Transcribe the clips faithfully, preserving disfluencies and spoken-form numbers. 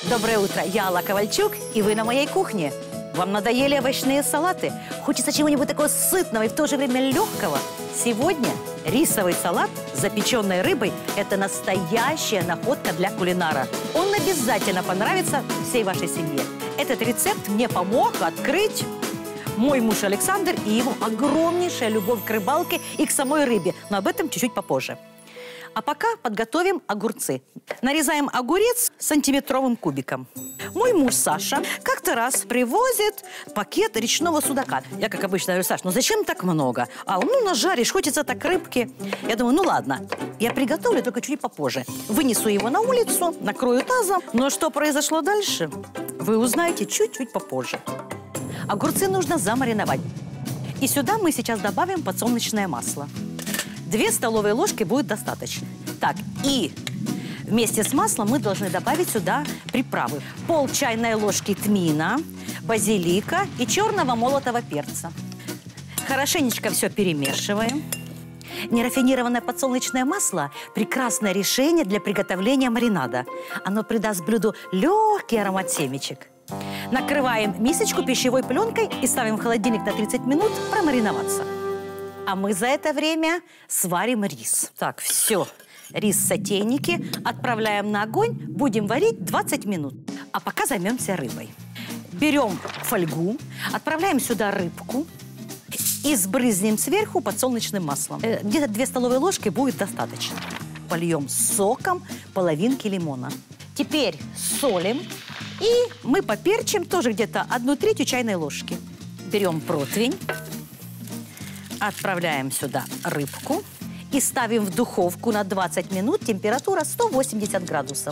Доброе утро, я Алла Ковальчук, и вы на моей кухне. Вам надоели овощные салаты? Хочется чего-нибудь такого сытного и в то же время легкого? Сегодня рисовый салат с запеченной рыбой – это настоящая находка для кулинара. Он обязательно понравится всей вашей семье. Этот рецепт мне помог открыть мой муж Александр и его огромнейшая любовь к рыбалке и к самой рыбе. Но об этом чуть-чуть попозже. А пока подготовим огурцы. Нарезаем огурец сантиметровым кубиком. Мой муж Саша как-то раз привозит пакет речного судака. Я, как обычно, говорю: Саш, ну зачем так много? А он, ну, нажаришь, хочется так рыбки. Я думаю, ну ладно, я приготовлю, только чуть попозже. Вынесу его на улицу, накрою тазом. Но что произошло дальше, вы узнаете чуть-чуть попозже. Огурцы нужно замариновать. И сюда мы сейчас добавим подсолнечное масло. Две столовые ложки будет достаточно. Так, и вместе с маслом мы должны добавить сюда приправы. Пол чайной ложки тмина, базилика и черного молотого перца. Хорошенечко все перемешиваем. Нерафинированное подсолнечное масло – прекрасное решение для приготовления маринада. Оно придаст блюду легкий аромат семечек. Накрываем мисочку пищевой пленкой и ставим в холодильник на тридцать минут промариноваться. А мы за это время сварим рис. Так, все. Рис в сотейнике отправляем на огонь. Будем варить двадцать минут. А пока займемся рыбой. Берем фольгу, отправляем сюда рыбку и сбрызнем сверху подсолнечным маслом. Э, Где-то две столовые ложки будет достаточно. Польем соком половинки лимона. Теперь солим. И мы поперчим тоже где-то одну третью чайной ложки. Берем противень. Отправляем сюда рыбку и ставим в духовку на двадцать минут, температура сто восемьдесят градусов.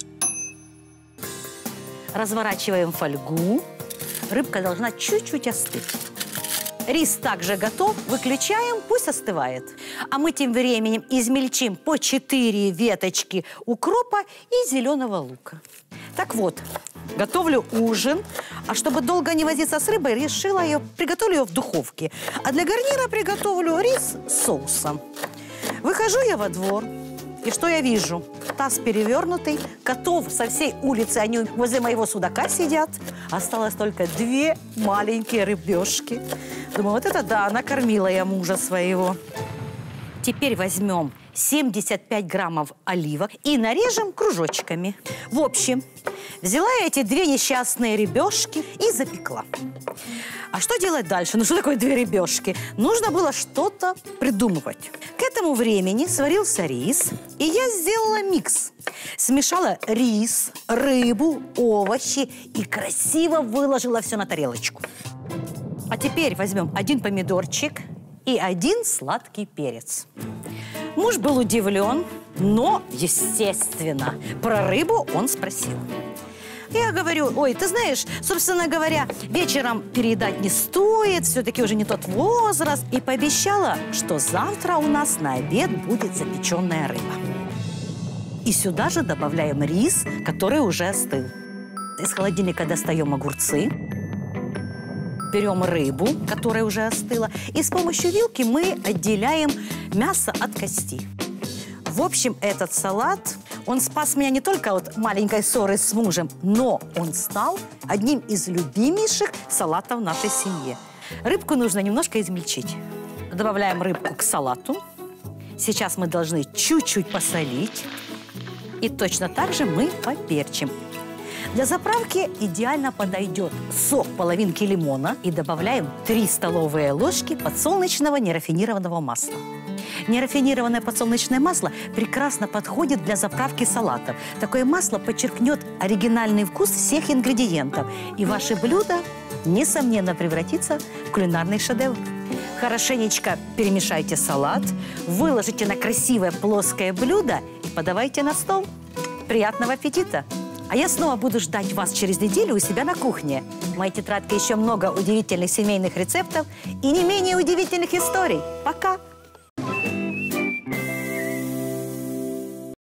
Разворачиваем фольгу. Рыбка должна чуть-чуть остыть. Рис также готов. Выключаем, пусть остывает. А мы тем временем измельчим по четыре веточки укропа и зеленого лука. Так вот, готовлю ужин. А чтобы долго не возиться с рыбой, решила ее, приготовлю ее в духовке. А для гарнира приготовлю рис с соусом. Выхожу я во двор. И что я вижу? Таз перевернутый, котов со всей улицы, они возле моего судака сидят. Осталось только две маленькие рыбешки. Думаю, вот это да, накормила я мужа своего. Теперь возьмем семьдесят пять граммов оливок и нарежем кружочками. В общем, взяла я эти две несчастные рыбешки и запекла. А что делать дальше? Ну что такое две рыбешки? Нужно было что-то придумывать. К этому времени сварился рис, и я сделала микс. Смешала рис, рыбу, овощи и красиво выложила все на тарелочку. А теперь возьмем один помидорчик и один сладкий перец. Муж был удивлен, но, естественно, про рыбу он спросил. Я говорю: ой, ты знаешь, собственно говоря, вечером переедать не стоит, все-таки уже не тот возраст. И пообещала, что завтра у нас на обед будет запеченная рыба. И сюда же добавляем рис, который уже остыл. Из холодильника достаем огурцы. Берем рыбу, которая уже остыла, и с помощью вилки мы отделяем мясо от кости. В общем, этот салат, он спас меня не только от маленькой ссоры с мужем, но он стал одним из любимейших салатов в нашей семье. Рыбку нужно немножко измельчить. Добавляем рыбку к салату. Сейчас мы должны чуть-чуть посолить. И точно так же мы поперчим. Для заправки идеально подойдет сок половинки лимона и добавляем три столовые ложки подсолнечного нерафинированного масла. Нерафинированное подсолнечное масло прекрасно подходит для заправки салатов. Такое масло подчеркнет оригинальный вкус всех ингредиентов, и ваше блюдо, несомненно, превратится в кулинарный шедевр. Хорошенечко перемешайте салат, выложите на красивое плоское блюдо и подавайте на стол. Приятного аппетита! А я снова буду ждать вас через неделю у себя на кухне. В моей тетрадке еще много удивительных семейных рецептов и не менее удивительных историй. Пока!